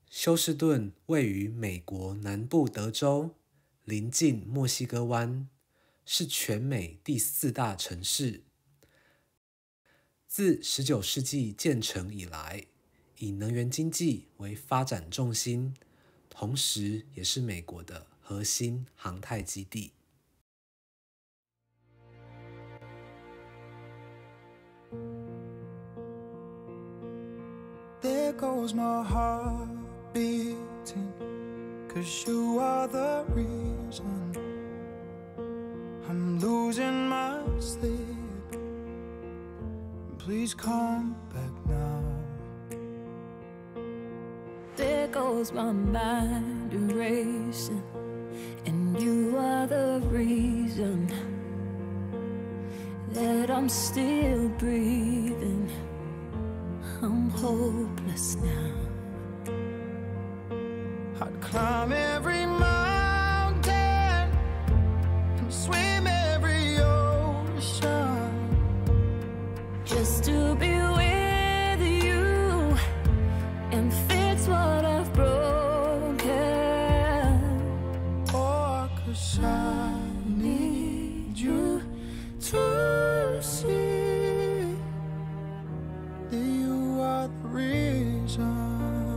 休斯顿位于美国南部德州，临近墨西哥湾，是全美第4大城市。自19世纪建成以来，以能源经济为发展重心，同时也是美国的核心航太基地。 There goes my heart beating, 'cause you are the reason I'm losing my sleep. Please come back now. There goes my mind erasing, and you are the reason that I'm still breathing. I'm hopeless now. I'd climb every mountain and swim every ocean just to be with you and fix what I've broken. Oh, 'cause I need you to see that you are the reason.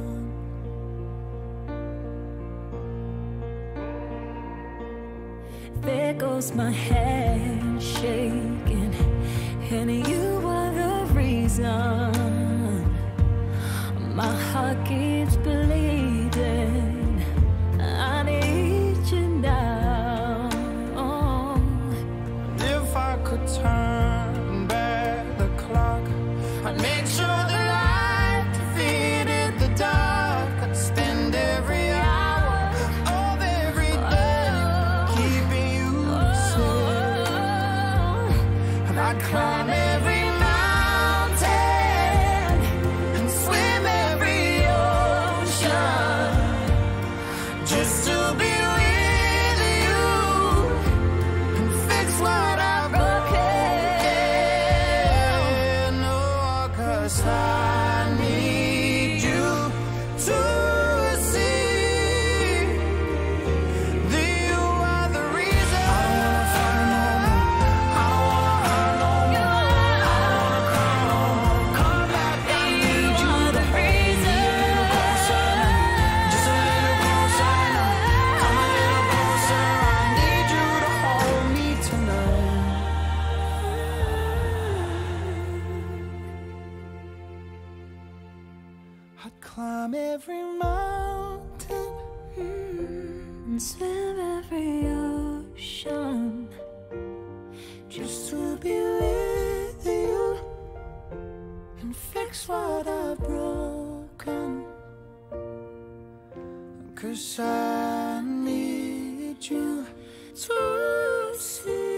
There goes my hand shaking, and you are the reason my heart keeps bleeding. I need you now. If I could turn back the clock, I'd make sure the light defeated the dark. I'd spend every hour of every day keeping you safe, and I'd climb every mountain and swim every ocean just to be with you and fix what I've broken. Oh, 'cause I need you to see that you are the reason. I don't wanna fight no more, I don't wanna hurt no more, I don't wanna cry no more. Come back, I need you to reason. just a little closer now. Come a little closer, I need you to hold me tonight. I'd climb every mountain And swim every ocean just to be with you and fix what I've broken. 'Cause I need you to see